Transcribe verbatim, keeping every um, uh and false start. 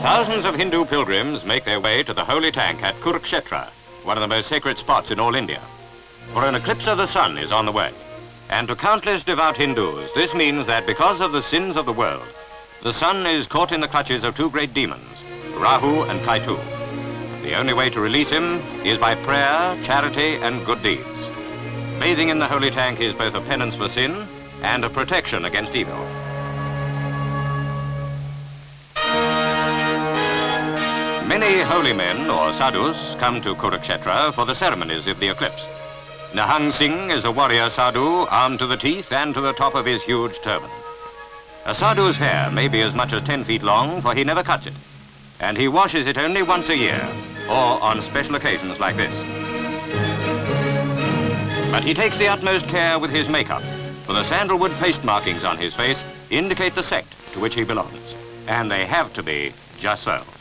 Thousands of Hindu pilgrims make their way to the holy tank at Kurukshetra, one of the most sacred spots in all India. For an eclipse of the sun is on the way. And to countless devout Hindus, this means that because of the sins of the world, the sun is caught in the clutches of two great demons, Rahu and Ketu. The only way to release him is by prayer, charity, and good deeds. Bathing in the holy tank is both a penance for sin and a protection against evil. Many holy men, or sadhus, come to Kurukshetra for the ceremonies of the eclipse. Nehang Singh is a warrior sadhu, armed to the teeth and to the top of his huge turban. A sadhu's hair may be as much as ten feet long, for he never cuts it. And he washes it only once a year, or on special occasions like this. But he takes the utmost care with his makeup, for the sandalwood paste markings on his face indicate the sect to which he belongs. And they have to be just so.